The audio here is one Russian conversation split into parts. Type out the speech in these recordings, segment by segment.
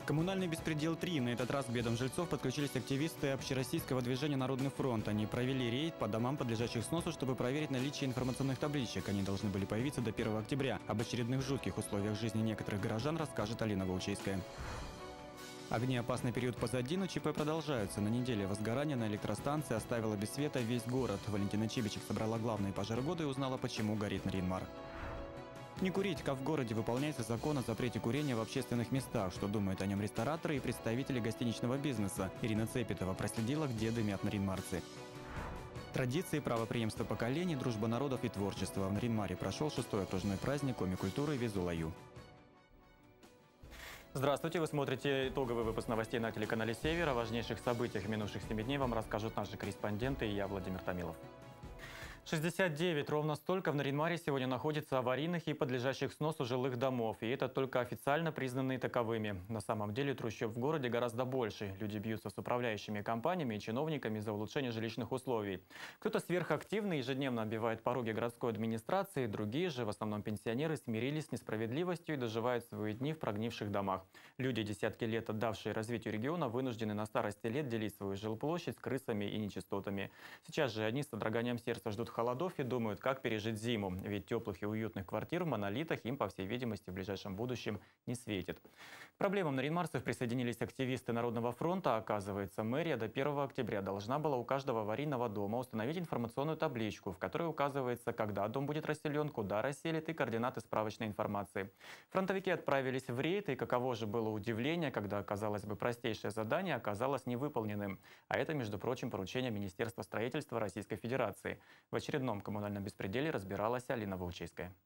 Коммунальный беспредел 3. На этот раз к бедам жильцов подключились активисты общероссийского движения «Народный фронт». Они провели рейд по домам, подлежащих сносу, чтобы проверить наличие информационных табличек. Они должны были появиться до 1 октября. Об очередных жутких условиях жизни некоторых горожан расскажет Алина Волчейская. Огнеопасный период позади, но ЧП продолжаются. На неделе возгорание на электростанции оставило без света весь город. Валентина Чибичек собрала главные пожары года и узнала, почему горит Нарьян-Мар. Не курить, как в городе выполняется закон о запрете курения в общественных местах. Что думают о нем рестораторы и представители гостиничного бизнеса. Ирина Цепетова проследила, где дымят нарьян-марцы. Традиции, правопреемство поколений, дружба народов и творчество. В Нарьян-Маре прошел 6-й окружной праздник коми-культуры Визулаю. Здравствуйте, вы смотрите итоговый выпуск новостей на телеканале «Север». О важнейших событиях минувших 7 дней вам расскажут наши корреспонденты и я, Владимир Томилов. 69, ровно столько в Нарьян-Маре сегодня находится аварийных и подлежащих сносу жилых домов. И это только официально признанные таковыми. На самом деле трущоб в городе гораздо больше. Люди бьются с управляющими компаниями и чиновниками за улучшение жилищных условий. Кто-то сверхактивный ежедневно оббивает пороги городской администрации, другие же, в основном пенсионеры, смирились с несправедливостью и доживают свои дни в прогнивших домах. Люди, десятки лет отдавшие развитию региона, вынуждены на старости лет делить свою жилплощадь с крысами и нечистотами. Сейчас же они с содроганием сердца ждут холодов и думают, как пережить зиму. Ведь теплых и уютных квартир в монолитах им, по всей видимости, в ближайшем будущем не светит. К проблемам нарьян-марцев присоединились активисты Народного фронта. Оказывается, мэрия до 1 октября должна была у каждого аварийного дома установить информационную табличку, в которой указывается, когда дом будет расселен, куда расселит и координаты справочной информации. Фронтовики отправились в рейд, и каково же было удивление, когда, казалось бы, простейшее задание оказалось невыполненным. А это, между прочим, поручение Министерства строительства Российской Федерации. В очередном коммунальном беспределе разбиралась Алина Волчейская.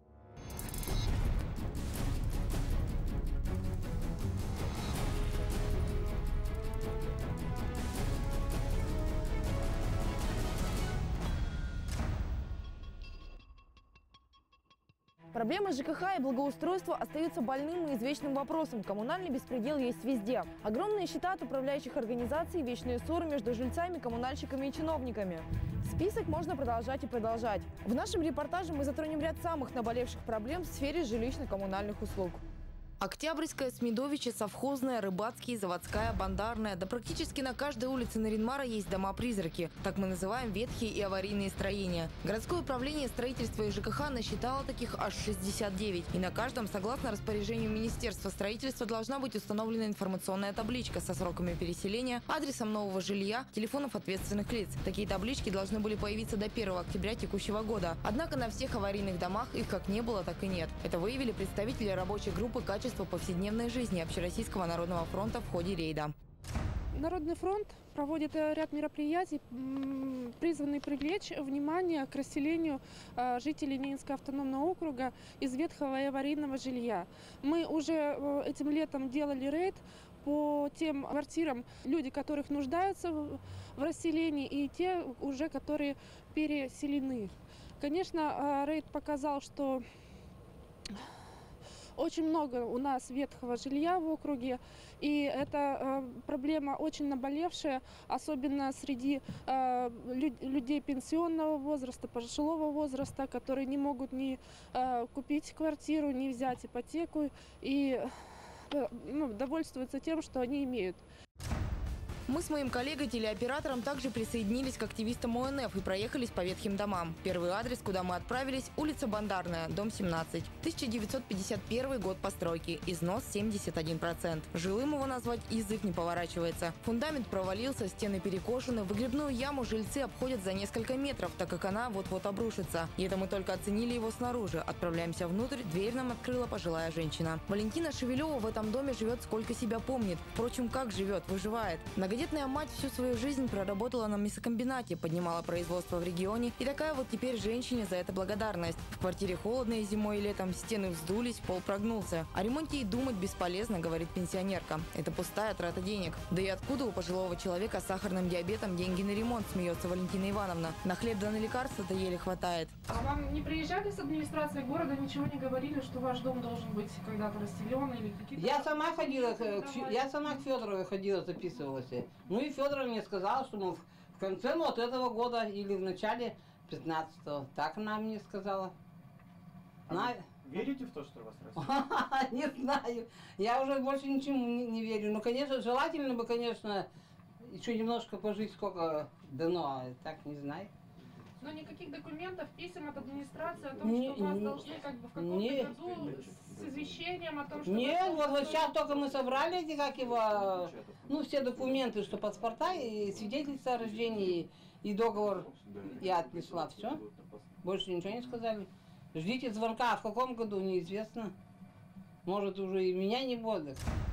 Проблема ЖКХ и благоустройства остаются больным и извечным вопросом. Коммунальный беспредел есть везде. Огромные счета от управляющих организаций, вечные ссоры между жильцами, коммунальщиками и чиновниками. Список можно продолжать и продолжать. В нашем репортаже мы затронем ряд самых наболевших проблем в сфере жилищно-коммунальных услуг. Октябрьская, Смедовичья, Совхозная, Рыбацкие, Заводская, Бандарная. Да практически на каждой улице Нарьян-Мара есть дома-призраки. Так мы называем ветхие и аварийные строения. Городское управление строительства и ЖКХ насчитало таких аж 69. И на каждом, согласно распоряжению Министерства строительства, должна быть установлена информационная табличка со сроками переселения, адресом нового жилья, телефонов ответственных лиц. Такие таблички должны были появиться до 1 октября текущего года. Однако на всех аварийных домах их как не было, так и нет. Это выявили представители рабочей группы «Качество повседневной жизни» Общероссийского народного фронта в ходе рейда. Народный фронт проводит ряд мероприятий, призванных привлечь внимание к расселению жителей Ленинского автономного округа из ветхого и аварийного жилья. Мы уже этим летом делали рейд по тем квартирам, люди которых нуждаются в расселении, и те уже, которые переселены. Конечно, рейд показал, что очень много у нас ветхого жилья в округе, и это проблема очень наболевшая, особенно среди людей пенсионного возраста, пожилого возраста, которые не могут ни купить квартиру, ни взять ипотеку и довольствуются тем, что они имеют. Мы с моим коллегой-телеоператором также присоединились к активистам ОНФ и проехались по ветхим домам. Первый адрес, куда мы отправились – улица Бандарная, дом 17. 1951 год постройки, износ 71%. Жилым его назвать язык не поворачивается. Фундамент провалился, стены перекошены, выгребную яму жильцы обходят за несколько метров, так как она вот-вот обрушится. И это мы только оценили его снаружи. Отправляемся внутрь, дверь нам открыла пожилая женщина. Валентина Шевелева в этом доме живет сколько себя помнит. Впрочем, как живет, выживает. Многодетная мать всю свою жизнь проработала на мясокомбинате, поднимала производство в регионе. И такая вот теперь женщине за это благодарность. В квартире холодно и зимой, и летом, стены вздулись, пол прогнулся. О ремонте и думать бесполезно, говорит пенсионерка. Это пустая трата денег. Да и откуда у пожилого человека с сахарным диабетом деньги на ремонт, смеется Валентина Ивановна. На хлеб да на лекарства-то еле хватает. А вам не приезжали с администрации города, ничего не говорили, что ваш дом должен быть когда-то расселен или какие-то... Я сама к Федоровой ходила, записывалась. Ну и Федоров мне сказал, что мы в конце вот этого года или в начале 15-го. Так она мне сказала. Верите в то, что вас рассеют? Не знаю. Я уже больше ничему не верю. Ну, конечно, желательно бы, конечно, еще немножко пожить, сколько дано, а так не знаю. Но никаких документов, писем от администрации о том, Не- что вас не- должны как бы в каком-то не- году с извещением о том, что... Нет, вас вот сейчас только мы собрали эти, как его, ну, все документы, что паспорта, и свидетельство о рождении, и договор я отнесла, все. Больше ничего не сказали. Ждите звонка, а в каком году, неизвестно. Может, уже и меня не будет.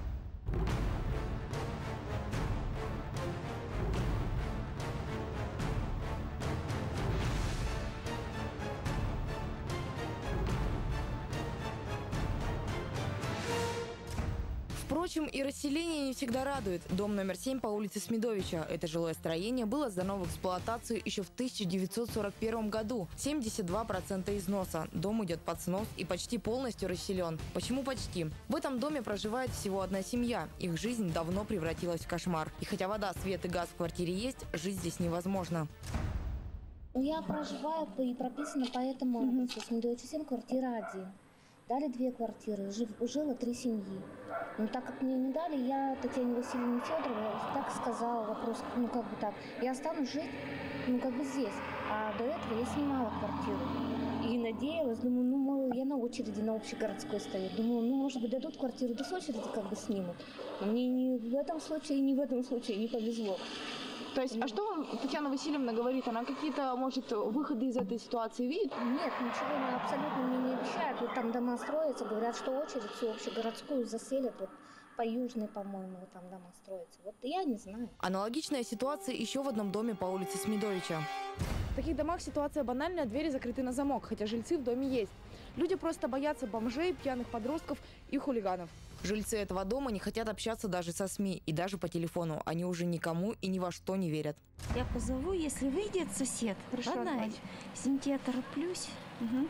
Впрочем, и расселение не всегда радует. Дом номер 7 по улице Смедовича. Это жилое строение было сдано в эксплуатацию еще в 1941 году. 72% износа. Дом идет под снос и почти полностью расселен. Почему почти? В этом доме проживает всего одна семья. Их жизнь давно превратилась в кошмар. И хотя вода, свет и газ в квартире есть, жить здесь невозможно. Я проживаю и прописана по этому адресу. Смедовича 7, квартира 1. Дали 2 квартиры, жило 3 семьи. Но так как мне не дали, я Татьяне Васильевне Федоровой так сказала, вопрос, ну как бы так, я останусь жить, ну как бы здесь. А до этого я снимала квартиру. И надеялась, думаю, ну, мол, я на очереди на общегородской стою. Думаю, ну, может быть, дадут квартиру, да с очереди как бы снимут. Но мне ни в этом случае, ни в этом случае не повезло. То есть, а что вам Татьяна Васильевна говорит? Она какие-то, может, выходы из этой ситуации видит? Нет, ничего она абсолютно мне не обещает. Вот там дома строятся, говорят, что очередь всю общегородскую заселят. Вот по Южной, по-моему, вот там дома строятся. Вот я не знаю. Аналогичная ситуация еще в одном доме по улице Смедовича. В таких домах ситуация банальная, двери закрыты на замок, хотя жильцы в доме есть. Люди просто боятся бомжей, пьяных подростков и хулиганов. Жильцы этого дома не хотят общаться даже со СМИ и даже по телефону. Они уже никому и ни во что не верят. Я позову, если выйдет сосед. Хорошо, Ладно, давайте. извините, я тороплюсь. Угу.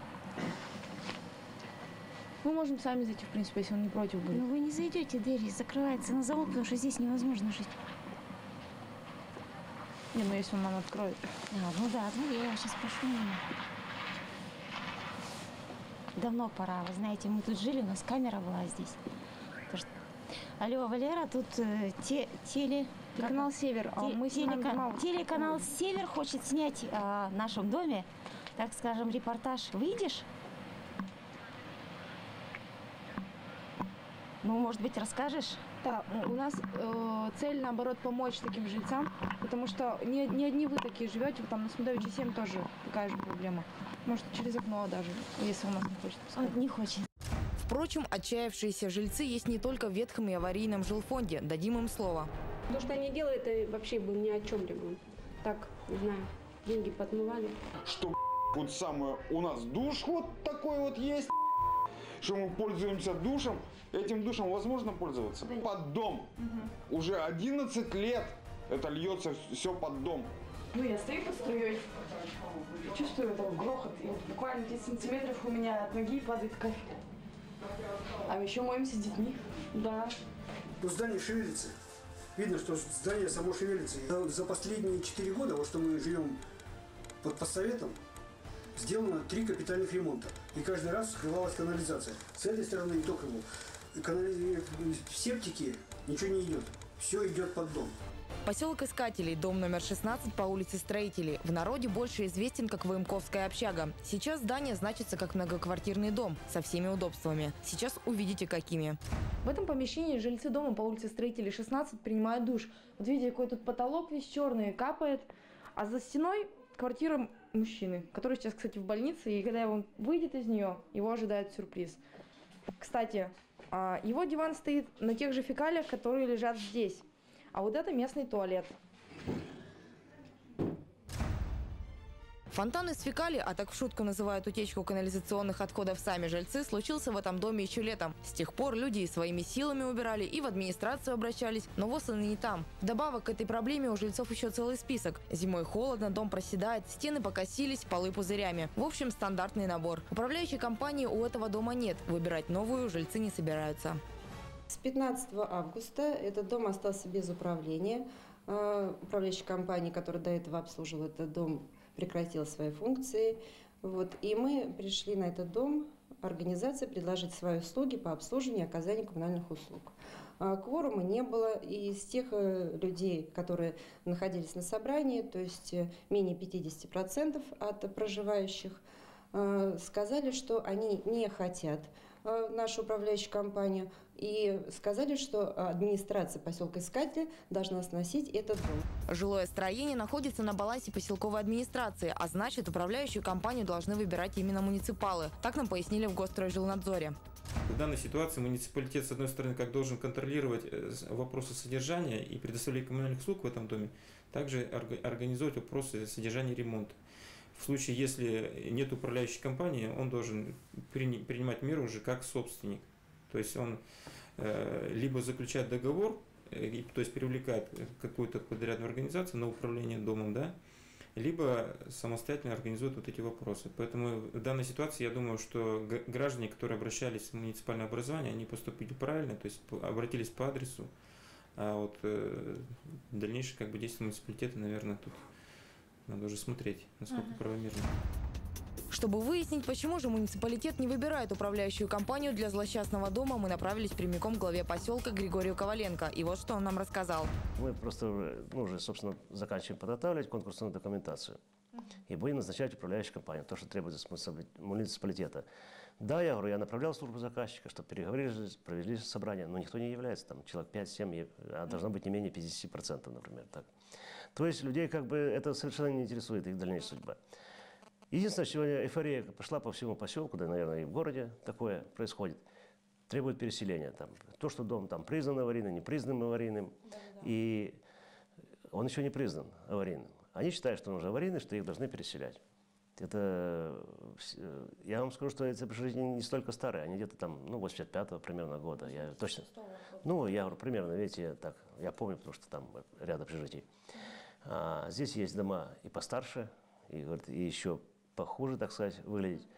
Мы можем сами зайти, в принципе, если он не против будет. Но вы не зайдете, дверь закрывается на замок, потому что здесь невозможно жить. Не, ну если он нам откроет. Ну да, я сейчас прошу. Давно пора, вы знаете, мы тут жили, у нас камера была здесь. Алло, Валера, тут Телеканал «Север». Мы снимаем дома. телеканал «Север» хочет снять в нашем доме, так скажем, репортаж. Выйдешь? Ну, может быть, расскажешь? Да, у нас цель, наоборот, помочь таким жильцам, потому что не одни вы такие живете, там на Смедовиче 7 тоже такая же проблема. Может, через окно даже, если у нас не хочет пускать. Не хочет. Впрочем, отчаявшиеся жильцы есть не только в ветхом и аварийном жилфонде. Дадим им слово. То, что они делают, это вообще бы ни о чем либо. Так, не знаю, деньги подмывали. Что вот самое, у нас душ вот такой вот есть, что мы пользуемся душем. Этим душем возможно пользоваться? Под дом. Уже 11 лет это льется все под дом. Ну, я стою под струей, чувствую этот грохот, и вот буквально 10 сантиметров у меня от ноги падает капель. А мы еще моемся с детьми. Да. Ну, здание шевелится. Видно, что здание само шевелится. За последние 4 года, вот что мы живем под постсоветом, сделано 3 капитальных ремонта. И каждый раз скрывалась канализация. С этой стороны и только в септике ничего не идет. Все идет под дом. Поселок Искателей, дом номер 16 по улице Строителей. В народе больше известен как Военковская общага. Сейчас здание значится как многоквартирный дом со всеми удобствами. Сейчас увидите, какими. В этом помещении жильцы дома по улице Строителей 16 принимают душ. Вот видите, какой тут потолок весь черный, капает. А за стеной квартира мужчины, который сейчас, кстати, в больнице. И когда он выйдет из нее, его ожидает сюрприз. Кстати, его диван стоит на тех же фекалиях, которые лежат здесь. А вот это местный туалет. Фонтан из фекалий, а так в шутку называют утечку канализационных отходов сами жильцы, случился в этом доме еще летом. С тех пор люди и своими силами убирали, и в администрацию обращались, но ВОС и не там. Вдобавок к этой проблеме у жильцов еще целый список. Зимой холодно, дом проседает, стены покосились, полы пузырями. В общем, стандартный набор. Управляющей компании у этого дома нет. Выбирать новую жильцы не собираются. С 15 августа этот дом остался без управления. Управляющая компания, которая до этого обслуживала этот дом, прекратила свои функции. Вот. И мы пришли на этот дом организации предложить свои услуги по обслуживанию и оказанию коммунальных услуг. Кворума не было, и из тех людей, которые находились на собрании, то есть менее 50% от проживающих, сказали, что они не хотят нашу управляющую компанию, и сказали, что администрация поселка Искатели должна сносить этот дом. Жилое строение находится на балансе поселковой администрации, а значит, управляющую компанию должны выбирать именно муниципалы. Так нам пояснили в Госстройжилнадзоре. В данной ситуации муниципалитет, с одной стороны, как должен контролировать вопросы содержания и предоставления коммунальных услуг в этом доме, также организовать вопросы содержания и ремонта. В случае, если нет управляющей компании, он должен принимать меры уже как собственник. То есть он либо заключает договор, то есть привлекает какую-то подрядную организацию на управление домом, да, либо самостоятельно организует вот эти вопросы. Поэтому в данной ситуации я думаю, что граждане, которые обращались в муниципальное образование, они поступили правильно, то есть обратились по адресу, а вот дальнейшее действия муниципалитета, наверное, тут надо уже смотреть, насколько правомерно. Чтобы выяснить, почему же муниципалитет не выбирает управляющую компанию для злосчастного дома, мы направились прямиком к главе поселка Григорию Коваленко. И вот что он нам рассказал. Мы просто уже, собственно, заканчиваем подготавливать конкурсную документацию. И будем назначать управляющую компанию, то, что требуется муниципалитета. Да, я говорю, я направлял службу заказчика, чтобы переговорили, провели собрание, но никто не является, там, человек 5-7, а должно быть не менее 50%, например. Так. То есть людей это совершенно не интересует, их дальнейшая судьба. Единственное, сегодня эйфория пошла по всему поселку, да, наверное, и в городе такое происходит. Требует переселения. Там, то, что дом там признан аварийным, не признан аварийным, и он еще не признан аварийным. Они считают, что он уже аварийный, что их должны переселять. Это, я вам скажу, что эти общежития не столько старые, они где-то там, 85-го примерно года. Я точно, я говорю, примерно, видите, я помню, потому что там ряд общежитий. Здесь есть дома и постарше, и еще похуже, так сказать, выглядеть.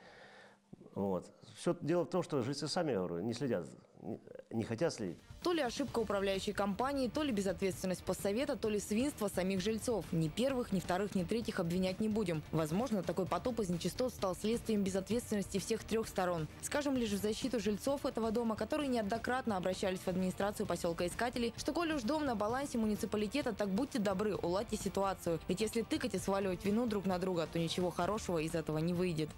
Вот. Все дело в том, что жильцы сами, я говорю, не следят, не хотят следить. То ли ошибка управляющей компании, то ли безответственность постсовета, то ли свинство самих жильцов. Ни первых, ни вторых, ни третьих обвинять не будем. Возможно, такой потоп из нечистот стал следствием безответственности всех трех сторон. Скажем лишь в защиту жильцов этого дома, которые неоднократно обращались в администрацию поселка Искателей, что коли уж дом на балансе муниципалитета, так будьте добры, уладьте ситуацию. Ведь если тыкать и сваливать вину друг на друга, то ничего хорошего из этого не выйдет.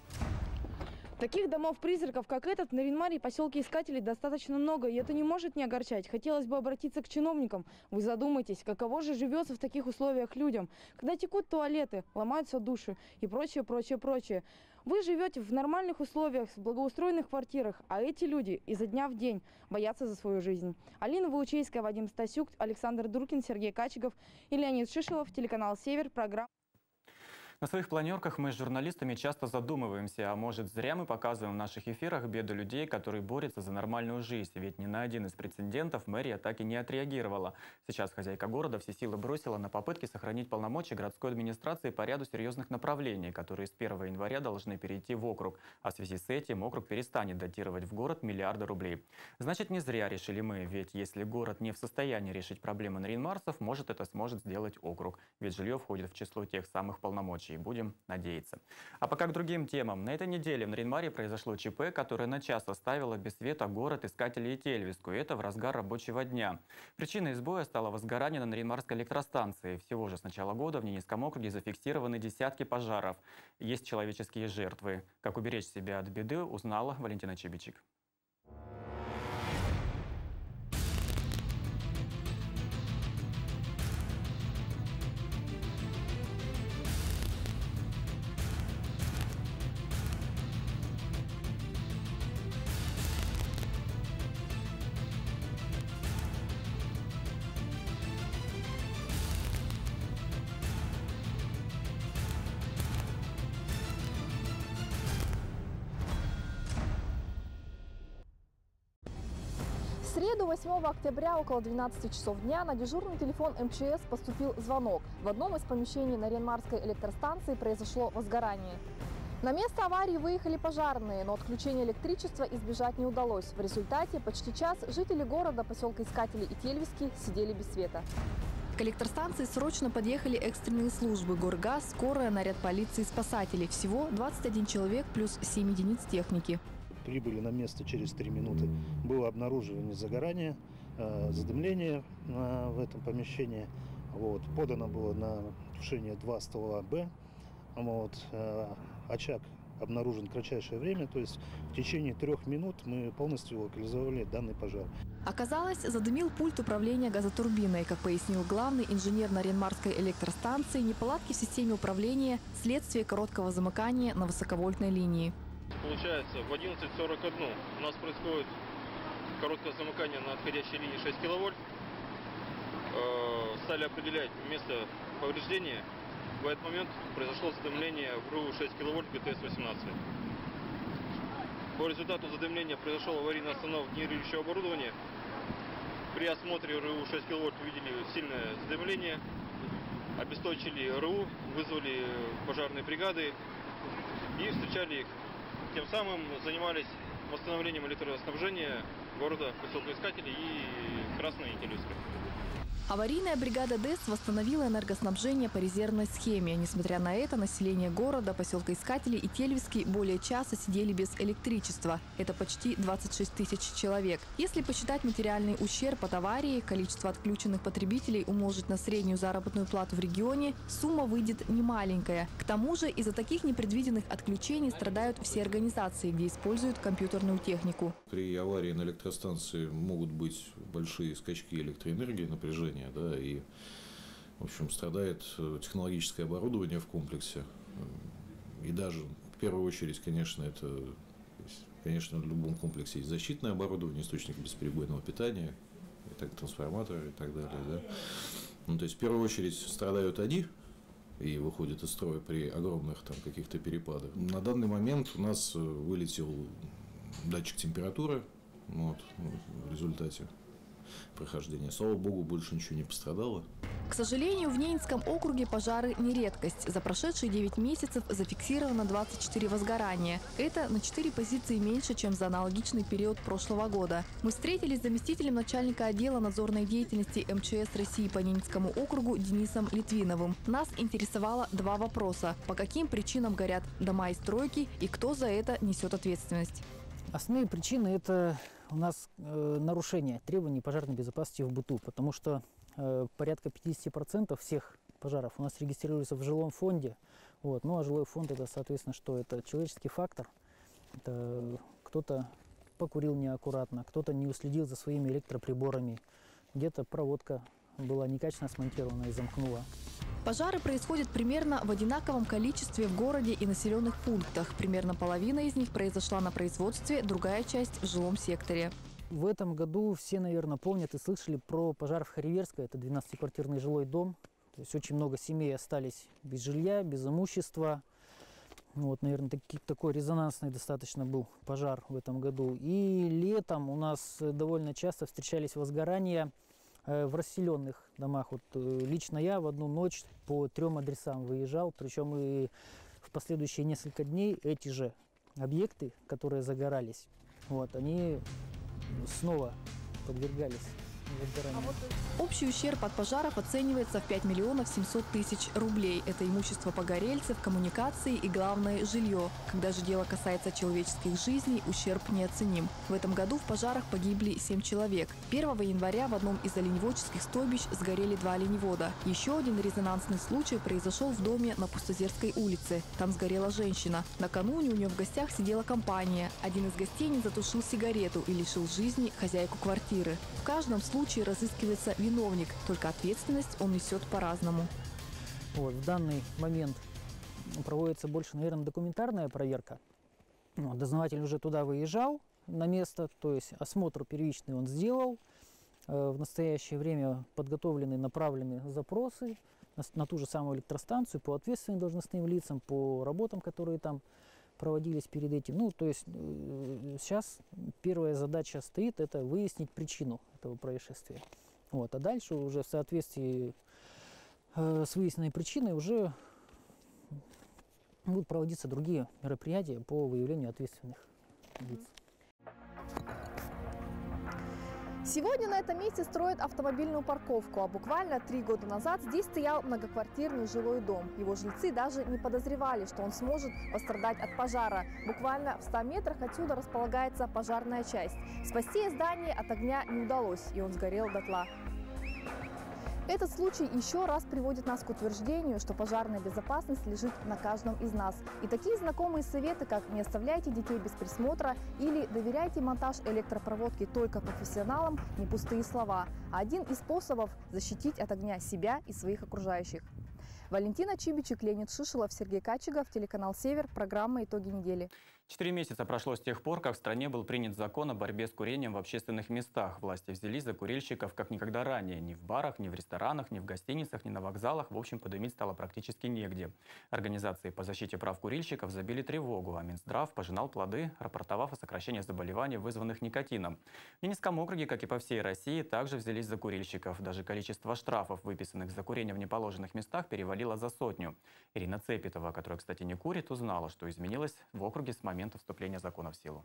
Таких домов-призраков, как этот, в Нарьян-Маре и поселке Искателей достаточно много, и это не может не огорчать. Хотелось бы обратиться к чиновникам. Вы задумайтесь, каково же живется в таких условиях людям, когда текут туалеты, ломаются души и прочее, прочее, прочее. Вы живете в нормальных условиях, в благоустроенных квартирах, а эти люди изо дня в день боятся за свою жизнь. Алина Ваучейская, Вадим Стасюк, Александр Дуркин, Сергей Качиков и Леонид Шишелов, телеканал «Север», программа. На своих планерках мы с журналистами часто задумываемся, а может зря мы показываем в наших эфирах беды людей, которые борются за нормальную жизнь. Ведь ни на один из прецедентов мэрия так и не отреагировала. Сейчас хозяйка города все силы бросила на попытки сохранить полномочия городской администрации по ряду серьезных направлений, которые с 1 января должны перейти в округ. А в связи с этим округ перестанет датировать в город миллиарды рублей. Значит, не зря решили мы, ведь если город не в состоянии решить проблемы нарьян-марцев, может это сможет сделать округ. Ведь жилье входит в число тех самых полномочий. Будем надеяться. А пока к другим темам. На этой неделе в Нарьян-Маре произошло ЧП, которое на час оставило без света город Искателей и Тельвиску. И это в разгар рабочего дня. Причиной сбоя стало возгорание на Нарьян-Марской электростанции. Всего же с начала года в Ненецком округе зафиксированы десятки пожаров. Есть человеческие жертвы. Как уберечь себя от беды, узнала Валентина Чебичик. В среду, 8 октября, около 12 часов дня, на дежурный телефон МЧС поступил звонок. В одном из помещений Нарьян-Марской электростанции произошло возгорание. На место аварии выехали пожарные, но отключения электричества избежать не удалось. В результате почти час жители города, поселка Искатели и Тельвиски сидели без света. К электростанции срочно подъехали экстренные службы: Горгаз, скорая, наряд полиции, спасатели. Всего 21 человек плюс 7 единиц техники. прибыли на место через 3 минуты. Было обнаружено загорание, задымление в этом помещении. Вот. Подано было на тушение 2 ствола Б. Вот. Очаг обнаружен в кратчайшее время, то есть в течение 3 минут мы полностью локализовали данный пожар. Оказалось, задымил пульт управления газотурбиной. Как пояснил главный инженер Нарьян-Марской электростанции, неполадки в системе управления – следствие короткого замыкания на высоковольтной линии. Получается, в 11:41 у нас происходит короткое замыкание на отходящей линии 6 киловольт. Стали определять место повреждения. В этот момент произошло задымление в РУ 6 киловольт ГТС-18. По результату задымления произошел аварийный остановок генерирующего оборудования. При осмотре РУ 6 киловольт увидели сильное задымление, обесточили РУ, вызвали пожарные бригады и встречали их. Тем самым занимались восстановлением электроснабжения города, поселка Искатели и Красной Ителевска. Аварийная бригада ДЭС восстановила энергоснабжение по резервной схеме. Несмотря на это, население города, поселка Искатели и Тельвиски более часа сидели без электричества. Это почти 26 тысяч человек. Если посчитать материальный ущерб от аварии, количество отключенных потребителей умножить на среднюю заработную плату в регионе, сумма выйдет немаленькая. К тому же из-за таких непредвиденных отключений страдают все организации, где используют компьютерную технику. При аварии на электростанции могут быть большие скачки электроэнергии, напряжения. Да, и, в общем, страдает технологическое оборудование в комплексе. И даже, в первую очередь, конечно, в любом комплексе есть защитное оборудование, источник бесперебойного питания, трансформаторы и так далее. Да. Ну, то есть, в первую очередь, страдают они и выходят из строя при огромных там каких-то перепадах. На данный момент у нас вылетел датчик температуры, вот, в результате прохождения. Слава богу, больше ничего не пострадало. К сожалению, в Ненецком округе пожары не редкость. За прошедшие 9 месяцев зафиксировано 24 возгорания. Это на 4 позиции меньше, чем за аналогичный период прошлого года. Мы встретились с заместителем начальника отдела надзорной деятельности МЧС России по Ненецкому округу Денисом Литвиновым. Нас интересовало 2 вопроса. По каким причинам горят дома и стройки и кто за это несет ответственность? Основные причины – это у нас нарушение требований пожарной безопасности в быту, потому что порядка 50% всех пожаров у нас регистрируются в жилом фонде. Вот. Ну а жилой фонд – это, соответственно, что? Это человеческий фактор. Это кто-то покурил неаккуратно, кто-то не уследил за своими электроприборами, где-то проводка была некачественно смонтирована и замкнула. Пожары происходят примерно в одинаковом количестве в городе и населенных пунктах. Примерно половина из них произошла на производстве, другая часть в жилом секторе. В этом году все, наверное, помнят и слышали про пожар в Хариверской. Это 12-квартирный жилой дом. То есть очень много семей остались без жилья, без имущества. Вот, наверное, такой резонансный достаточно был пожар в этом году. И летом у нас довольно часто встречались возгорания в расселенных домах. Вот, лично я в одну ночь по 3 адресам выезжал, причем и в последующие несколько дней эти же объекты, которые загорались, вот, они снова подвергались возгоранию. Общий ущерб от пожаров оценивается в 5 миллионов 700 тысяч рублей. Это имущество погорельцев, коммуникации и, главное, жилье. Когда же дело касается человеческих жизней, ущерб неоценим. В этом году в пожарах погибли 7 человек. 1 января в одном из оленеводческих стойбищ сгорели 2 оленевода. Еще один резонансный случай произошел в доме на Пустозерской улице. Там сгорела женщина. Накануне у нее в гостях сидела компания. Один из гостей не затушил сигарету и лишил жизни хозяйку квартиры. В каждом случае разыскивается виновник, только ответственность он несет по-разному. Вот, в данный момент проводится больше, наверное, документарная проверка. Вот, дознаватель уже туда выезжал на место, то есть осмотр первичный он сделал. В настоящее время подготовлены, направлены запросы на ту же самую электростанцию по ответственным должностным лицам, по работам, которые там проводились перед этим. Ну, то есть сейчас первая задача стоит – это выяснить причину этого происшествия. Вот, а дальше уже в соответствии с выясненной причиной уже будут проводиться другие мероприятия по выявлению ответственных лиц. Сегодня на этом месте строят автомобильную парковку, а буквально 3 года назад здесь стоял многоквартирный жилой дом. Его жильцы даже не подозревали, что он сможет пострадать от пожара. Буквально в 100 метрах отсюда располагается пожарная часть. Спасти здание от огня не удалось, и он сгорел дотла. Этот случай еще раз приводит нас к утверждению, что пожарная безопасность лежит на каждом из нас. И такие знакомые советы, как не оставляйте детей без присмотра или доверяйте монтаж электропроводки только профессионалам, не пустые слова, а один из способов защитить от огня себя и своих окружающих. Валентина Чибичек, Леонид Шишелов, Сергей Качегов, телеканал «Север», программа «Итоги недели». 4 месяца прошло с тех пор, как в стране был принят закон о борьбе с курением в общественных местах. Власти взялись за курильщиков как никогда ранее. Ни в барах, ни в ресторанах, ни в гостиницах, ни на вокзалах. В общем, подымить стало практически негде. Организации по защите прав курильщиков забили тревогу, а Минздрав пожинал плоды, рапортовав о сокращении заболеваний, вызванных никотином. В Ленинском округе, как и по всей России, также взялись за курильщиков. Даже количество штрафов, выписанных за курение в неположенных местах, перевалило за 100. Ирина Цепетова, которая, кстати, не курит, узнала, что изменилось в округе с момента вступления закона в силу.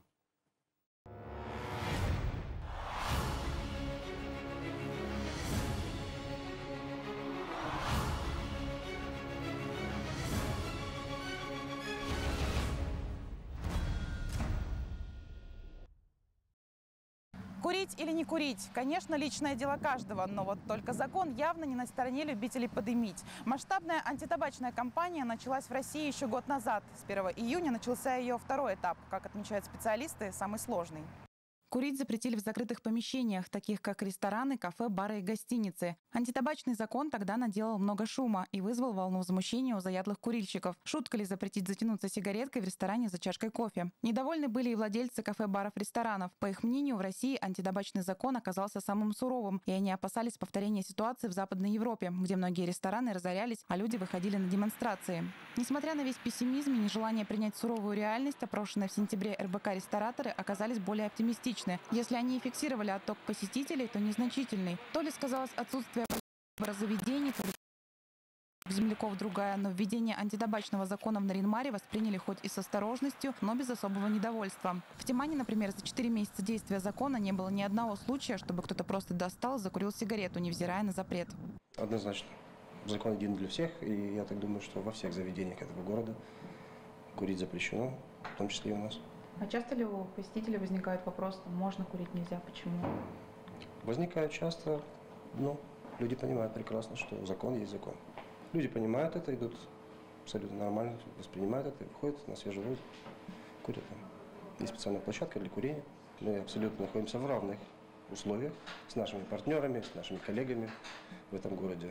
Курить или не курить? Конечно, личное дело каждого, но вот только закон явно не на стороне любителей подымить. Масштабная антитабачная кампания началась в России еще год назад. С 1 июня начался ее второй этап, как отмечают специалисты, самый сложный. Курить запретили в закрытых помещениях, таких как рестораны, кафе, бары и гостиницы. Антитабачный закон тогда наделал много шума и вызвал волну возмущения у заядлых курильщиков. Шутка ли запретить затянуться сигареткой в ресторане за чашкой кофе? Недовольны были и владельцы кафе, баров, ресторанов. По их мнению, в России антитабачный закон оказался самым суровым, и они опасались повторения ситуации в Западной Европе, где многие рестораны разорялись, а люди выходили на демонстрации. Несмотря на весь пессимизм и нежелание принять суровую реальность, опрошенные в сентябре РБК рестораторы оказались более оптимистичны. Если они и фиксировали отток посетителей, то незначительный. То ли сказалось отсутствие заведений, то ли у земляков другая, но введение антитабачного закона в Нарьян-Маре восприняли хоть и с осторожностью, но без особого недовольства. В Тимане, например, за 4 месяца действия закона не было ни одного случая, чтобы кто-то просто достал и закурил сигарету, невзирая на запрет. Однозначно. Закон один для всех, и я так думаю, что во всех заведениях этого города курить запрещено, в том числе и у нас. А часто ли у посетителей возникает вопрос, можно курить, нельзя, почему? Возникает часто, но люди понимают прекрасно, что закон есть закон. Люди понимают это, идут абсолютно нормально, воспринимают это, выходят на свежий воздух, курят там. Есть специальная площадка для курения. Мы абсолютно находимся в равных условиях с нашими партнерами, с нашими коллегами в этом городе.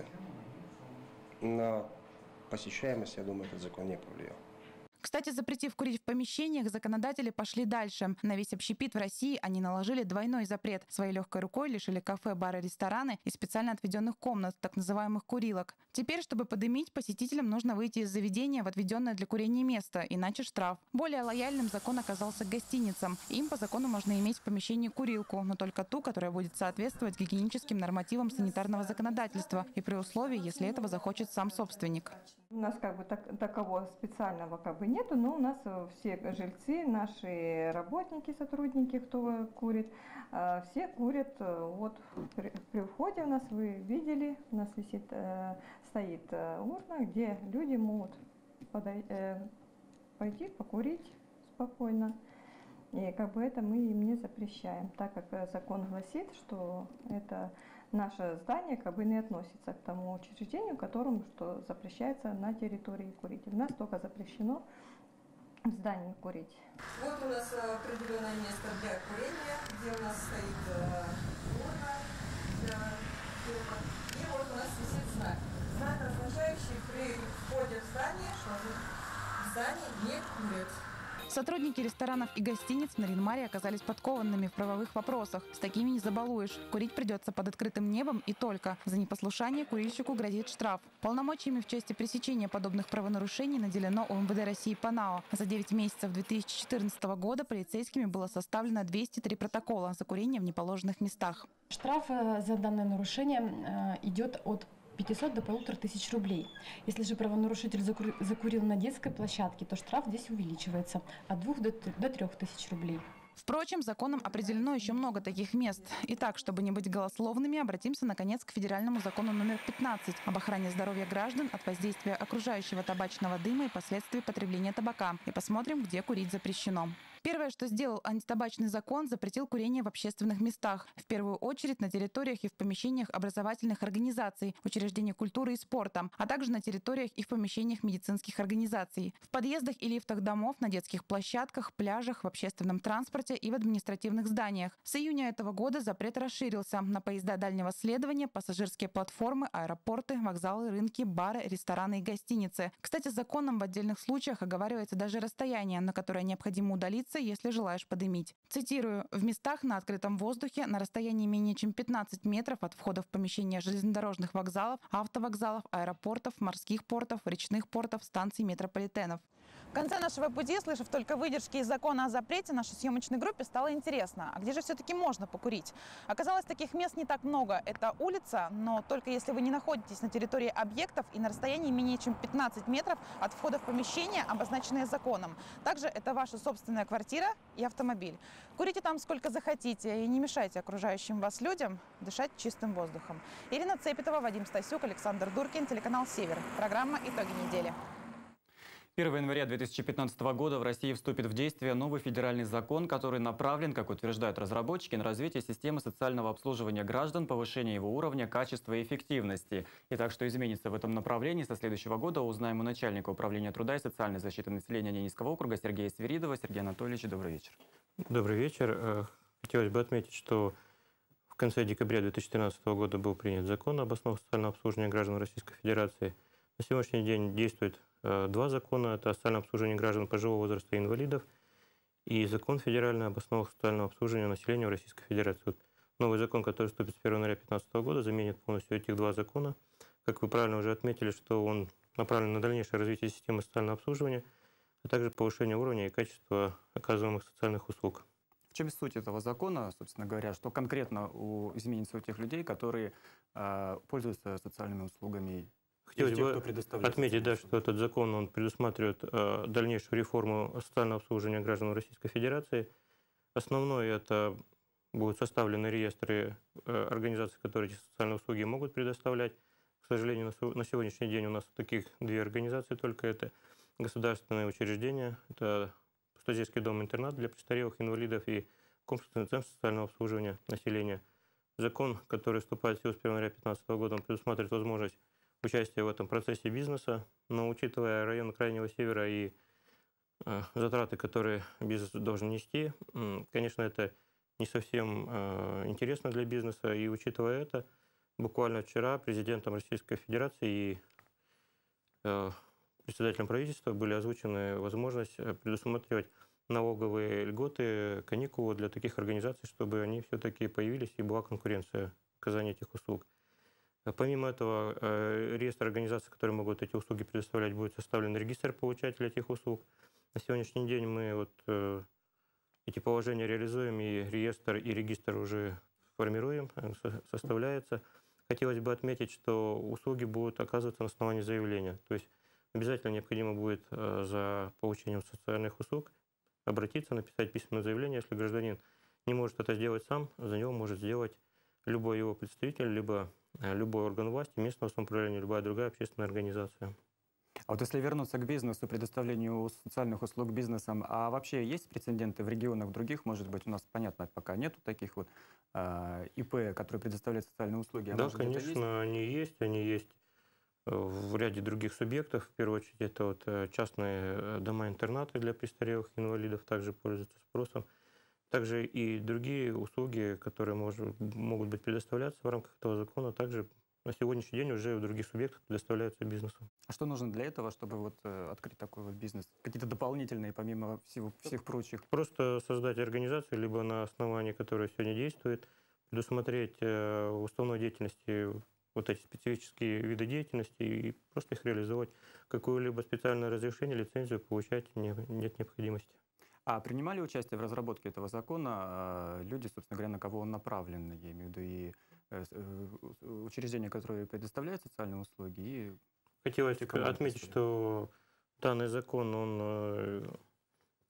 На посещаемость, я думаю, этот закон не повлиял. Кстати, запретив курить в помещениях, законодатели пошли дальше. На весь общепит в России они наложили двойной запрет. Своей легкой рукой лишили кафе, бары, рестораны и специально отведенных комнат, так называемых курилок. Теперь, чтобы подымить, посетителям нужно выйти из заведения в отведенное для курения место, иначе штраф. Более лояльным закон оказался к гостиницам. Им по закону можно иметь в помещении курилку, но только ту, которая будет соответствовать гигиеническим нормативам санитарного законодательства и при условии, если этого захочет сам собственник. У нас такового специального нету, но у нас все жильцы, наши работники, сотрудники, кто курит, все курят. Вот при входе у нас, вы видели, у нас стоит урна, где люди могут пойти покурить спокойно. И это мы им не запрещаем, так как закон гласит, что это наше здание не относится к тому учреждению, которому что запрещается на территории курить. У нас только запрещено в здании курить. Вот у нас определенное место для курения, где у нас стоит урна для курения. И вот у нас висит знак. Знак, означающий при входе в здание, что в здании не курят. Сотрудники ресторанов и гостиниц в Нарьян-Маре оказались подкованными в правовых вопросах. С такими не забалуешь. Курить придется под открытым небом и только. За непослушание курильщику грозит штраф. Полномочиями в части пресечения подобных правонарушений наделено УМВД России ПАНАО. За 9 месяцев 2014 года полицейскими было составлено 203 протокола за курение в неположенных местах. Штраф за данное нарушение идет от 500 до 1500 рублей. Если же правонарушитель закурил на детской площадке, то штраф здесь увеличивается от 2 до 3000 рублей. Впрочем, законом определено еще много таких мест. Итак, чтобы не быть голословными, обратимся, наконец, к федеральному закону номер 15 об охране здоровья граждан от воздействия окружающего табачного дыма и последствий потребления табака. И посмотрим, где курить запрещено. Первое, что сделал антитабачный закон, запретил курение в общественных местах. В первую очередь на территориях и в помещениях образовательных организаций, учреждений культуры и спорта, а также на территориях и в помещениях медицинских организаций. В подъездах и лифтах домов, на детских площадках, пляжах, в общественном транспорте и в административных зданиях. С июня этого года запрет расширился на поезда дальнего следования, пассажирские платформы, аэропорты, вокзалы, рынки, бары, рестораны и гостиницы. Кстати, законом в отдельных случаях оговаривается даже расстояние, на которое необходимо удалиться, если желаешь подымить. Цитирую: в местах на открытом воздухе на расстоянии менее чем 15 метров от входа в помещения железнодорожных вокзалов, автовокзалов, аэропортов, морских портов, речных портов, станций метрополитенов. В конце нашего пути, слышав только выдержки из закона о запрете, нашей съемочной группе стало интересно, а где же все-таки можно покурить? Оказалось, таких мест не так много. Это улица, но только если вы не находитесь на территории объектов и на расстоянии менее чем 15 метров от входа в помещение, обозначенное законом. Также это ваша собственная квартира и автомобиль. Курите там сколько захотите и не мешайте окружающим вас людям дышать чистым воздухом. Ирина Цепетова, Вадим Стасюк, Александр Дуркин, телеканал «Север». Программа «Итоги недели». 1 января 2015 года в России вступит в действие новый федеральный закон, который направлен, как утверждают разработчики, на развитие системы социального обслуживания граждан, повышение его уровня, качества и эффективности. Итак, что изменится в этом направлении, со следующего года узнаем у начальника управления труда и социальной защиты населения Ненецкого округа Сергея Свиридова. Сергей Анатольевич, добрый вечер. Добрый вечер. Хотелось бы отметить, что в конце декабря 2013 года был принят закон об основах социального обслуживания граждан Российской Федерации. На сегодняшний день действует два закона. Это о социальном обслуживании граждан пожилого возраста и инвалидов и закон федеральный об основах социального обслуживания населения в Российской Федерации. Вот новый закон, который вступит с 1 января 2015 года, заменит полностью этих два закона. Как вы правильно уже отметили, что он направлен на дальнейшее развитие системы социального обслуживания, а также повышение уровня и качества оказываемых социальных услуг. В чем суть этого закона, собственно говоря, что конкретно изменится у тех людей, которые пользуются социальными услугами? Хотелось бы отметить, да, что этот закон он предусматривает дальнейшую реформу социального обслуживания граждан Российской Федерации. Основной это будут составлены реестры организаций, которые эти социальные услуги могут предоставлять. К сожалению, на сегодняшний день у нас таких две организации только. Это государственные учреждения, это студенческий дом-интернат для престарелых, инвалидов и комплексный центр социального обслуживания населения. Закон, который вступает в силу с 1 января 2015 года, он предусматривает возможность участия в этом процессе бизнеса, но учитывая район Крайнего Севера и затраты, которые бизнес должен нести, конечно, это не совсем интересно для бизнеса. И учитывая это, буквально вчера президентом Российской Федерации и председателем правительства были озвучены возможность предусматривать налоговые льготы, каникулы для таких организаций, чтобы они все-таки появились и была конкуренция в оказании этих услуг. Помимо этого, реестр организаций, которые могут эти услуги предоставлять, будет составлен регистр получателей этих услуг. На сегодняшний день мы вот эти положения реализуем, и реестр, и регистр уже формируем, составляется. Хотелось бы отметить, что услуги будут оказываться на основании заявления. То есть обязательно необходимо будет за получением социальных услуг обратиться, написать письменное заявление. Если гражданин не может это сделать сам, за него может сделать любой его представитель, либо любой орган власти, местного самоуправления, любая другая общественная организация. А вот если вернуться к бизнесу, предоставлению социальных услуг бизнесом, а вообще есть прецеденты в регионах других, может быть, у нас, понятно, пока нету таких вот ИП, которые предоставляют социальные услуги? Да, конечно, они есть в ряде других субъектов. В первую очередь, это вот частные дома-интернаты для престарелых инвалидов, также пользуются спросом. Также и другие услуги, которые могут быть предоставляться в рамках этого закона, также на сегодняшний день уже в других субъектах предоставляются бизнесу. А что нужно для этого, чтобы вот открыть такой вот бизнес? Какие-то дополнительные, помимо всех прочих? Просто создать организацию, либо на основании которой сегодня действует, предусмотреть в уставной деятельности вот эти специфические виды деятельности и просто их реализовать. Какое-либо специальное разрешение, лицензию получать нет необходимости. А принимали участие в разработке этого закона люди, собственно говоря, на кого он направлен? Я имею в виду и учреждения, которые предоставляют социальные услуги. И хотелось отметить, что данный закон, он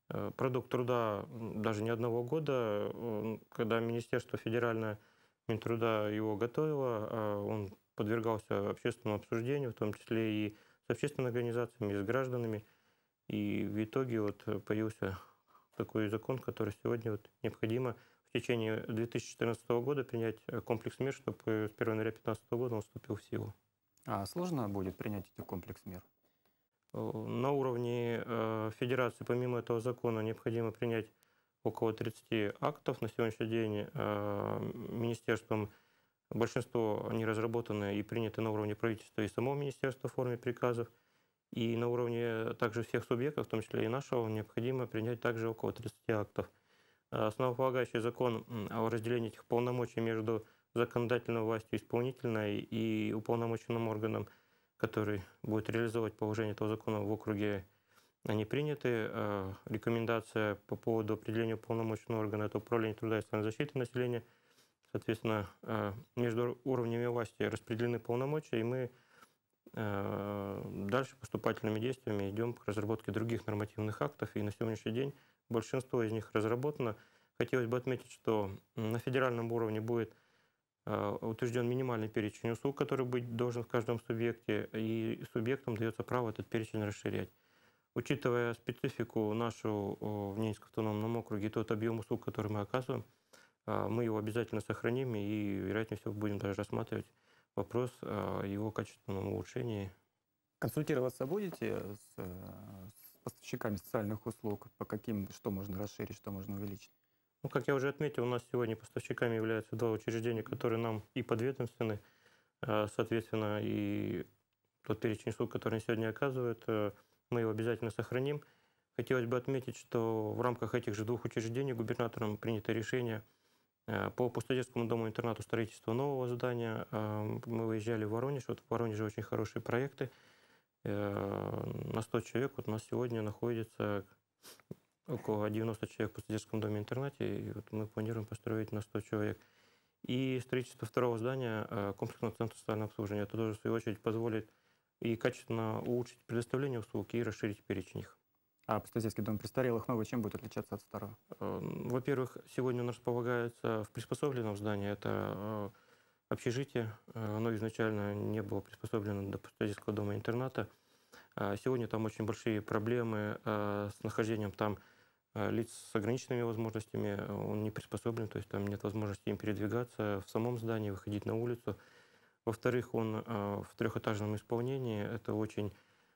продукт труда даже не одного года. Когда Министерство федеральное Минтруда его готовило, он подвергался общественному обсуждению, в том числе и с общественными организациями, и с гражданами. И в итоге вот появился такой закон, который сегодня вот необходимо в течение 2014 года принять комплекс мер, чтобы с 1 января 2015 года он вступил в силу. А сложно будет принять этих комплекс мер? На уровне федерации, помимо этого закона, необходимо принять около 30 актов. На сегодняшний день министерством большинство они разработаны и приняты на уровне правительства и самого министерства в форме приказов. И на уровне также всех субъектов, в том числе и нашего, необходимо принять также около 30 актов. Основополагающий закон о разделении этих полномочий между законодательной властью, исполнительной и уполномоченным органом, который будет реализовывать положение этого закона в округе, они приняты. Рекомендация по поводу определения уполномоченного органа – это управление труда и социальной защиты населения. Соответственно, между уровнями власти распределены полномочия, и мы дальше поступательными действиями идем к разработке других нормативных актов, и на сегодняшний день большинство из них разработано. Хотелось бы отметить, что на федеральном уровне будет утвержден минимальный перечень услуг, который быть должен в каждом субъекте, и субъектам дается право этот перечень расширять. Учитывая специфику нашу в Ненецком автономном округе и тот объем услуг, который мы оказываем, мы его обязательно сохраним и, вероятнее всего, будем даже рассматривать вопрос о его качественном улучшении. Консультироваться будете с поставщиками социальных услуг, по каким, что можно расширить, что можно увеличить? Ну, как я уже отметил, у нас сегодня поставщиками являются два учреждения, которые нам и подведомственны. Соответственно, и тот перечень услуг, который они сегодня оказывают, мы его обязательно сохраним. Хотелось бы отметить, что в рамках этих же двух учреждений губернатором принято решение по Пустодетскому дому-интернату строительства нового здания. Мы выезжали в Воронеж. Вот в Воронеже очень хорошие проекты. На 100 человек вот у нас сегодня находится около 90 человек в Пустодетском доме-интернате. И вот мы планируем построить на 100 человек. И строительство второго здания комплексного центра социального обслуживания. Это тоже, в свою очередь, позволит и качественно улучшить предоставление услуг и расширить перечень их. А Пустодетский дом престарелых новый чем будет отличаться от старого? Во-первых, сегодня он располагается в приспособленном здании. Это общежитие. Оно изначально не было приспособлено до Пустодетского дома-интерната. Сегодня там очень большие проблемы с нахождением там лиц с ограниченными возможностями. Он не приспособлен, то есть там нет возможности им передвигаться в самом здании, выходить на улицу. Во-вторых, он в трехэтажном исполнении. Это очень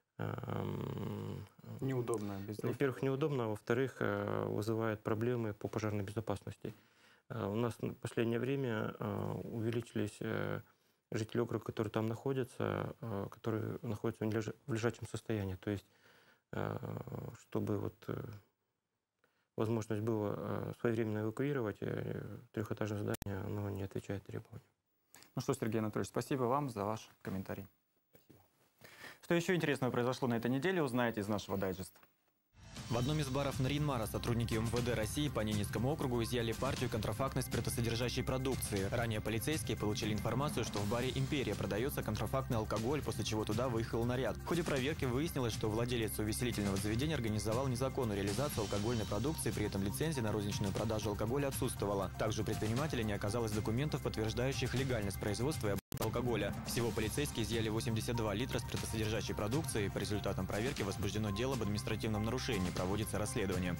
неудобно. Во-первых, неудобно, а во-вторых, вызывает проблемы по пожарной безопасности. У нас в последнее время увеличились жители округа, которые там находятся, которые находятся в лежачем состоянии. То есть, чтобы вот возможность была своевременно эвакуировать, трехэтажное здание, оно не отвечает требованиям. Ну что, Сергей Анатольевич, спасибо вам за ваш комментарий. Спасибо. Что еще интересного произошло на этой неделе, узнаете из нашего дайджеста. В одном из баров Нарьян-Мара сотрудники МВД России по Ненецкому округу изъяли партию контрафактной спиртосодержащей продукции. Ранее полицейские получили информацию, что в баре «Империя» продается контрафактный алкоголь, после чего туда выехал наряд. В ходе проверки выяснилось, что владелец увеселительного заведения организовал незаконную реализацию алкогольной продукции, при этом лицензия на розничную продажу алкоголя отсутствовала. Также у предпринимателя не оказалось документов, подтверждающих легальность производства и оборота алкоголя. Всего полицейские изъяли 82 литра спиртосодержащей продукции. По результатам проверки возбуждено дело об административном нарушении. Проводится расследование.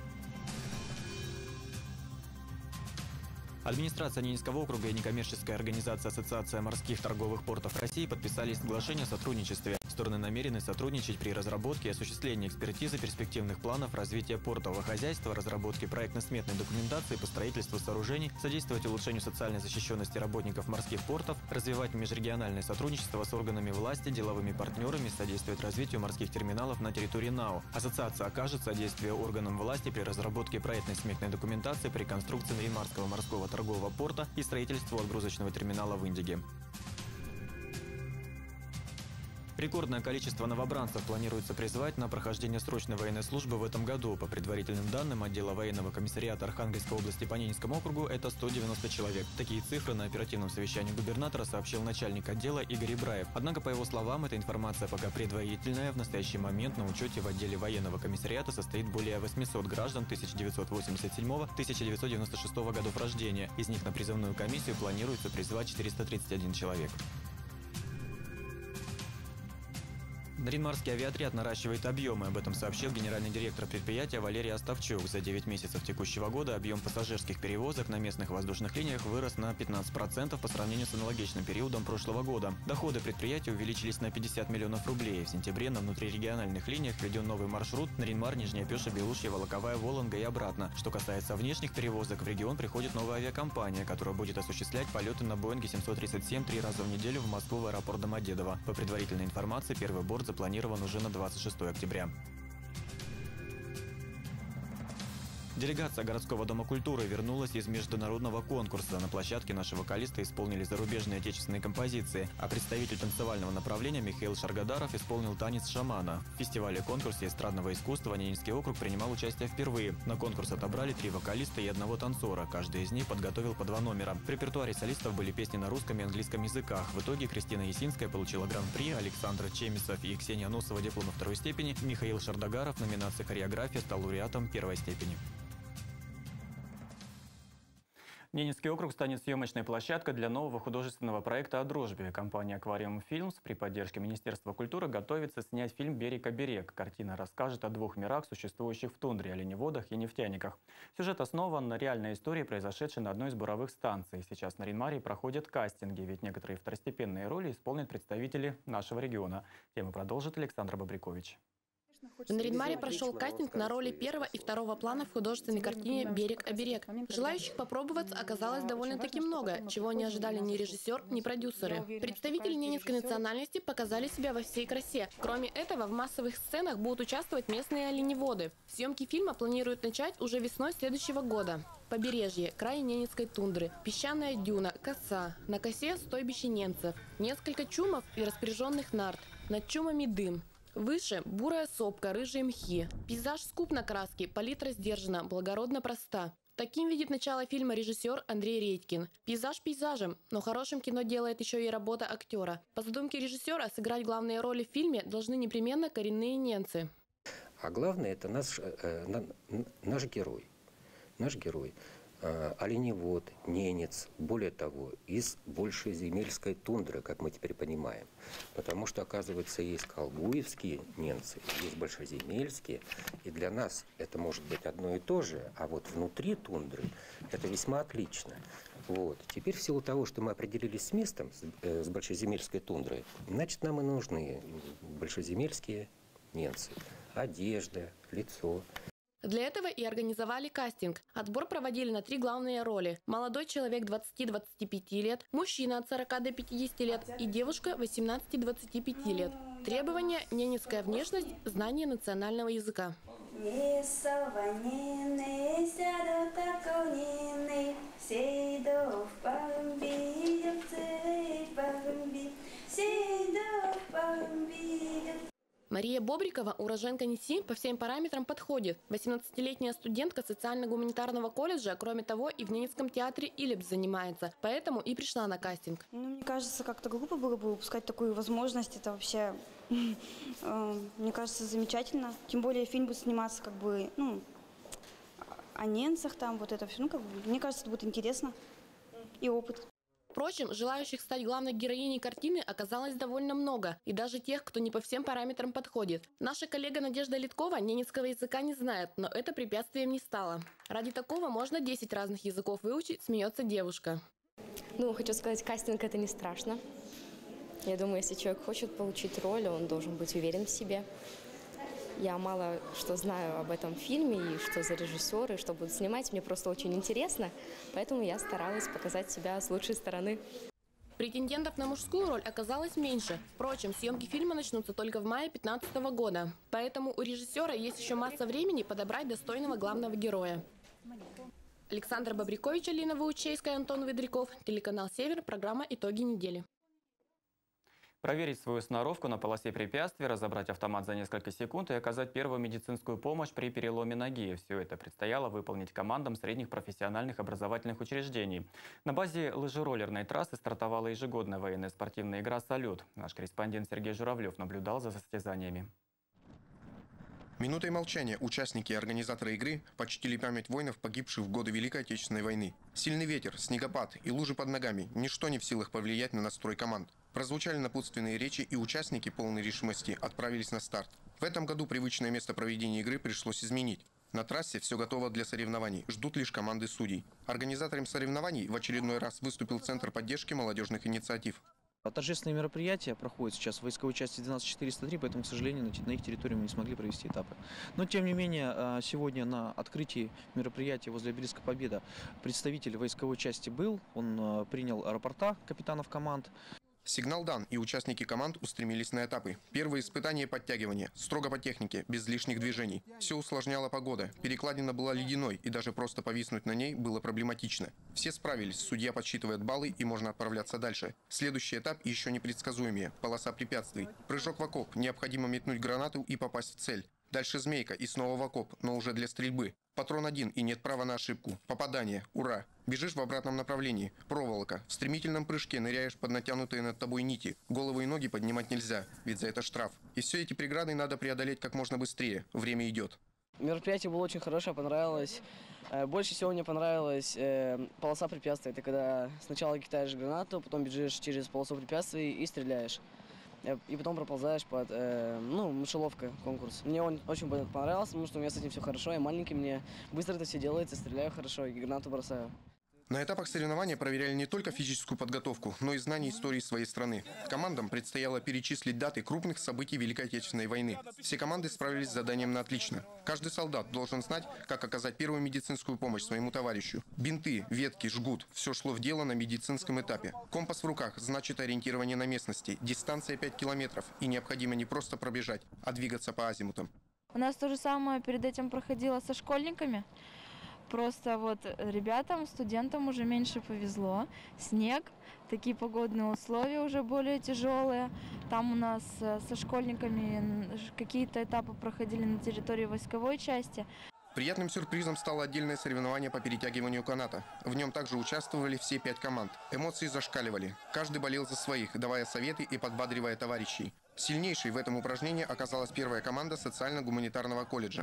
Администрация Ненецкого округа и некоммерческая организация Ассоциация морских торговых портов России подписали соглашение о сотрудничестве. Стороны намерены сотрудничать при разработке и осуществлении экспертизы перспективных планов развития портового хозяйства, разработке проектно-сметной документации по строительству сооружений, содействовать улучшению социальной защищенности работников морских портов, развивать межрегиональное сотрудничество с органами власти, деловыми партнерами, содействовать развитию морских терминалов на территории НАУ. Ассоциация окажет содействие органам власти при разработке проектно-сметной документации при конструкции Нарьян-Марского морского торгового порта и строительству отгрузочного терминала в Индиге. Рекордное количество новобранцев планируется призвать на прохождение срочной военной службы в этом году. По предварительным данным отдела военного комиссариата Архангельской области по Ненецкому округу, это 190 человек. Такие цифры на оперативном совещании губернатора сообщил начальник отдела Игорь Ибраев. Однако, по его словам, эта информация пока предварительная. В настоящий момент на учете в отделе военного комиссариата состоит более 800 граждан 1987-1996 годов рождения. Из них на призывную комиссию планируется призвать 431 человек. Наринмарский авиаотряд наращивает объемы. Об этом сообщил генеральный директор предприятия Валерий Остапчук. За 9 месяцев текущего года объем пассажирских перевозок на местных воздушных линиях вырос на 15% по сравнению с аналогичным периодом прошлого года. Доходы предприятия увеличились на 50 миллионов рублей. В сентябре на внутрирегиональных линиях введен новый маршрут Наринмар, Нижняя Пеша, Белушья, Волоковая, Вологда и обратно. Что касается внешних перевозок, в регион приходит новая авиакомпания, которая будет осуществлять полеты на Боинге 737 3 раза в неделю в Москву в аэропорт Домодедово. По предварительной информации, первый борт запланирован уже на 26 октября. Делегация городского дома культуры вернулась из международного конкурса. На площадке наши вокалисты исполнили зарубежные отечественные композиции, а представитель танцевального направления Михаил Шаргадаров исполнил танец шамана. В фестивале-конкурсе эстрадного искусства Ненецкий округ принимал участие впервые. На конкурс отобрали 3 вокалиста и 1 танцора. Каждый из них подготовил по 2 номера. В репертуаре солистов были песни на русском и английском языках. В итоге Кристина Есинская получила гран-при, Александр Чемисов и Ксения Носова диплом 2 степени, Михаил Шаргадаров в номинации «Хореография» стал лауреатом 1 степени. Ненецкий округ станет съемочной площадкой для нового художественного проекта о дружбе. Компания «Аквариум Фильмс» при поддержке Министерства культуры готовится снять фильм «Берег-оберег». Картина расскажет о 2 мирах, существующих в тундре, оленеводах и нефтяниках. Сюжет основан на реальной истории, произошедшей на одной из буровых станций. Сейчас на Наринмаре проходят кастинги, ведь некоторые второстепенные роли исполнят представители нашего региона. Тему продолжит Александр Бобрикович. В Наринмаре прошел кастинг на роли 1 и 2 плана в художественной картине «Берег-оберег». Желающих попробоваться оказалось довольно-таки много, чего не ожидали ни режиссер, ни продюсеры. Представители ненецкой национальности показали себя во всей красе. Кроме этого, в массовых сценах будут участвовать местные оленеводы. Съемки фильма планируют начать уже весной следующего года. Побережье, край ненецкой тундры, песчаная дюна, коса, на косе стойбище ненцев, несколько чумов и распоряженных нарт, над чумами дым. Выше – бурая сопка, рыжие мхи. Пейзаж скуп на краске, палитра сдержана, благородно проста. Таким видит начало фильма режиссер Андрей Редькин. Пейзаж пейзажем, но хорошим кино делает еще и работа актера. По задумке режиссера, сыграть главные роли в фильме должны непременно коренные ненцы. А главное – это наш герой. Наш герой. Оленевод, ненец, более того, из большеземельской тундры, как мы теперь понимаем. Потому что, оказывается, есть колгуевские ненцы, есть большеземельские. И для нас это может быть одно и то же, а вот внутри тундры это весьма отлично. Вот. Теперь в силу того, что мы определились с местом, с большеземельской тундрой, значит, нам и нужны большеземельские ненцы. Одежда, лицо. Для этого и организовали кастинг. Отбор проводили на 3 главные роли. Молодой человек 20-25 лет, мужчина от 40 до 50 лет и девушка 18-25 лет. Требования – ненецкая внешность, знание национального языка. Мария Бобрикова, уроженка Неси, по всем параметрам подходит. 18-летняя студентка социально-гуманитарного колледжа, кроме того, и в Ненецком театре «Илипс» занимается. Поэтому и пришла на кастинг. Мне кажется, как-то глупо было бы упускать такую возможность. Это вообще, мне кажется, замечательно. Тем более фильм будет сниматься как бы, о ненцах там, вот это все. Мне кажется, это будет интересно и опыт. Впрочем, желающих стать главной героиней картины оказалось довольно много, и даже тех, кто не по всем параметрам подходит. Наша коллега Надежда Литкова ненецкого языка не знает, но это препятствием не стало. Ради такого можно 10 разных языков выучить, смеется девушка. Хочу сказать, кастинг – это не страшно. Я думаю, если человек хочет получить роль, он должен быть уверен в себе. Я мало что знаю об этом фильме, и что за режиссеры, что будут снимать. Мне просто очень интересно, поэтому я старалась показать себя с лучшей стороны. Претендентов на мужскую роль оказалось меньше. Впрочем, съемки фильма начнутся только в мае 2015 года. Поэтому у режиссера есть еще масса времени подобрать достойного главного героя. Александр Бобрикович, Алина Ваучейская, Антон Выдряков, телеканал «Север», программа «Итоги недели». Проверить свою сноровку на полосе препятствий, разобрать автомат за несколько секунд и оказать первую медицинскую помощь при переломе ноги. Все это предстояло выполнить командам средних профессиональных образовательных учреждений. На базе лыжероллерной трассы стартовала ежегодная военная спортивная игра «Салют». Наш корреспондент Сергей Журавлев наблюдал за состязаниями. Минутой молчания участники и организаторы игры почтили память воинов, погибших в годы Великой Отечественной войны. Сильный ветер, снегопад и лужи под ногами – ничто не в силах повлиять на настрой команд. Прозвучали напутственные речи, и участники, полной решимости, отправились на старт. В этом году привычное место проведения игры пришлось изменить. На трассе все готово для соревнований, ждут лишь команды судей. Организатором соревнований в очередной раз выступил Центр поддержки молодежных инициатив. Торжественные мероприятия проходят сейчас в войсковой части 12403, поэтому, к сожалению, на их территории мы не смогли провести этапы. Но, тем не менее, сегодня на открытии мероприятия возле обелиска Победа представитель войсковой части был, он принял рапорта капитанов команд. Сигнал дан, и участники команд устремились на этапы. Первое испытание – подтягивание. Строго по технике, без лишних движений. Все усложняла погода. Перекладина была ледяной, и даже просто повиснуть на ней было проблематично. Все справились, судья подсчитывает баллы, и можно отправляться дальше. Следующий этап еще непредсказуемее – полоса препятствий. Прыжок в окоп, необходимо метнуть гранату и попасть в цель. Дальше змейка и снова в окоп, но уже для стрельбы. Патрон один, и нет права на ошибку. Попадание. Ура! Бежишь в обратном направлении. Проволока. В стремительном прыжке ныряешь под натянутые над тобой нити. Головы и ноги поднимать нельзя, ведь за это штраф. И все эти преграды надо преодолеть как можно быстрее. Время идет. Мероприятие было очень хорошее, понравилось. Больше всего мне понравилась полоса препятствий. Это когда сначала кидаешь гранату, потом бежишь через полосу препятствий и стреляешь. И потом проползаешь под, мышеловка конкурс. Мне он очень понравился, потому что у меня с этим все хорошо. Я маленький, мне быстро это все делается, стреляю хорошо и гранату бросаю. На этапах соревнования проверяли не только физическую подготовку, но и знание истории своей страны. Командам предстояло перечислить даты крупных событий Великой Отечественной войны. Все команды справились с заданием на отлично. Каждый солдат должен знать, как оказать первую медицинскую помощь своему товарищу. Бинты, ветки, жгут – все шло в дело на медицинском этапе. Компас в руках значит ориентирование на местности. Дистанция 5 километров. И необходимо не просто пробежать, а двигаться по азимутам. У нас то же самое перед этим проходило со школьниками. Просто вот ребятам, студентам уже меньше повезло. Снег, такие погодные условия уже более тяжелые. Там у нас со школьниками какие-то этапы проходили на территории войсковой части. Приятным сюрпризом стало отдельное соревнование по перетягиванию каната. В нем также участвовали все 5 команд. Эмоции зашкаливали. Каждый болел за своих, давая советы и подбадривая товарищей. Сильнейшей в этом упражнении оказалась первая команда социально-гуманитарного колледжа.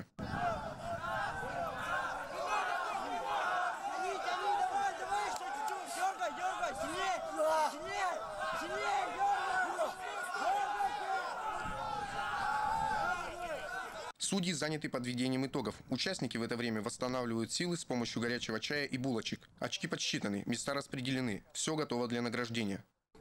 Судьи заняты подведением итогов. Участники в это время восстанавливают силы с помощью горячего чая и булочек. Очки подсчитаны, места распределены. Все готово для награждения.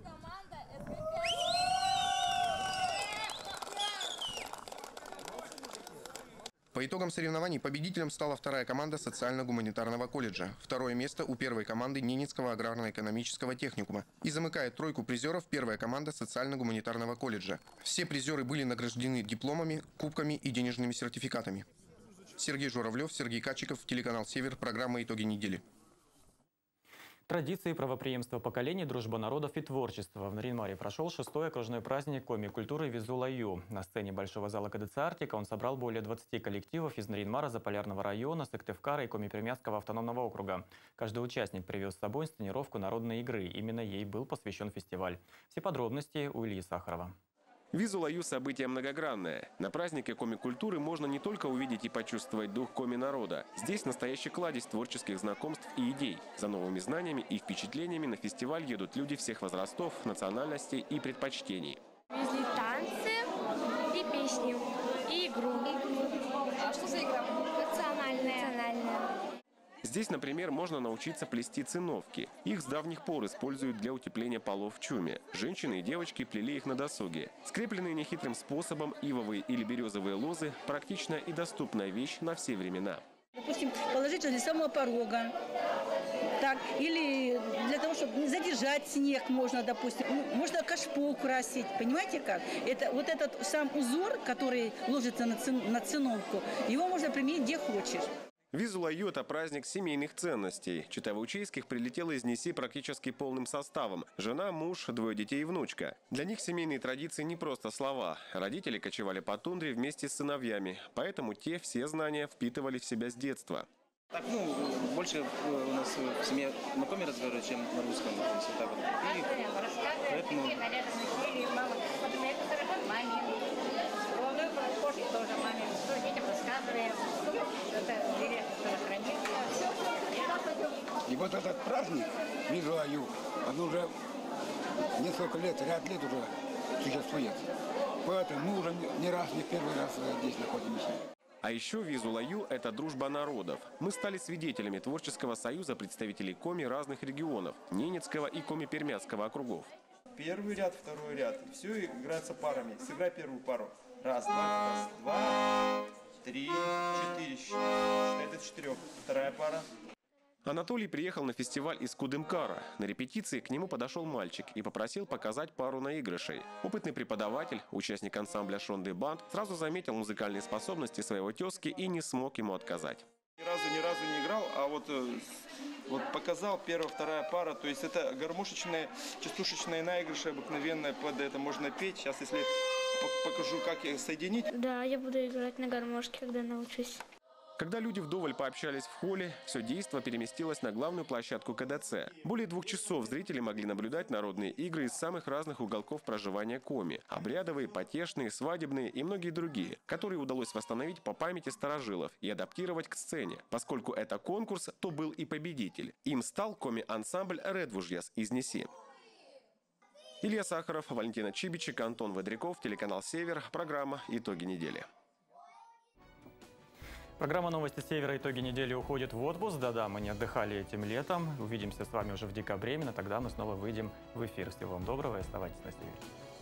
По итогам соревнований победителем стала вторая команда социально-гуманитарного колледжа. Второе место у первой команды Ненецкого аграрно-экономического техникума. И замыкает тройку призеров первая команда социально-гуманитарного колледжа. Все призеры были награждены дипломами, кубками и денежными сертификатами. Сергей Журавлев, Сергей Качиков, телеканал «Север», программа «Итоги недели». Традиции правопреемства поколений, дружба народов и творчества. В Нарьян-Маре прошел 6-й окружной праздник коми-культуры «Визулаю». На сцене Большого зала КДЦ «Арктика» он собрал более 20 коллективов из Нарьян-Мара, Заполярного района, Сыктывкара и Коми-Приморского автономного округа. Каждый участник привез с собой инсценировку народной игры. Именно ей был посвящен фестиваль. Все подробности у Ильи Сахарова. Визулаю – событие многогранное. На празднике коми-культуры можно не только увидеть и почувствовать дух коми-народа. Здесь настоящий кладезь творческих знакомств и идей. За новыми знаниями и впечатлениями на фестиваль едут люди всех возрастов, национальностей и предпочтений. Везли танцы и песни, и игру. А что за игра? Национальная. Здесь, например, можно научиться плести циновки. Их с давних пор используют для утепления полов в чуме. Женщины и девочки плели их на досуге. Скрепленные нехитрым способом ивовые или березовые лозы – практичная и доступная вещь на все времена. Допустим, положить возле самого порога. Так, или для того, чтобы задержать снег можно, допустим. Можно кашпо украсить. Понимаете как? Это, вот этот сам узор, который ложится на циновку, его можно применить где хочешь. Визу-Лаю – это праздник семейных ценностей. Чита-Ваучейских прилетела из Ниси практически полным составом. Жена, муж, 2 детей и внучка. Для них семейные традиции не просто слова. Родители кочевали по тундре вместе с сыновьями, поэтому те все знания впитывали в себя с детства. Так, больше у нас в семье на коме разговаривают, чем на русском. Вот так вот. И поэтому... тоже маме, детям рассказываем. И вот этот праздник, Визу-Лаю, он уже несколько лет, ряд лет уже существует. Поэтому мы уже не раз, не первый раз здесь находимся. А еще Визу-Лаю – это дружба народов. Мы стали свидетелями творческого союза представителей коми разных регионов – Ненецкого и коми-пермяцкого округов. Первый ряд, второй ряд. Все играется парами. Сыграй первую пару. Раз, два, 3, 4. Считай до 4. Вторая пара. Анатолий приехал на фестиваль из Кудымкара. На репетиции к нему подошел мальчик и попросил показать пару наигрышей. Опытный преподаватель, участник ансамбля «Шонды Банд», сразу заметил музыкальные способности своего тезки и не смог ему отказать. Ни разу не играл, а вот показал первая, вторая пара. То есть это гармошечные, частушечные наигрыши обыкновенные. Под это можно петь. Сейчас, если покажу, как их соединить. Да, я буду играть на гармошке, когда научусь. Когда люди вдоволь пообщались в холле, все действо переместилось на главную площадку КДЦ. Более 2 часов зрители могли наблюдать народные игры из самых разных уголков проживания коми. Обрядовые, потешные, свадебные и многие другие, которые удалось восстановить по памяти старожилов и адаптировать к сцене. Поскольку это конкурс, то был и победитель. Им стал коми-ансамбль «Редвужьяс» из Ниси. Илья Сахаров, Валентина Чибичек, Антон Водряков, телеканал «Север», программа «Итоги недели». Программа «Новости Севера. Итоги недели» уходит в отпуск. Да-да, мы не отдыхали этим летом. Увидимся с вами уже в декабре. Именно тогда мы снова выйдем в эфир. Всего вам доброго и оставайтесь на Севере.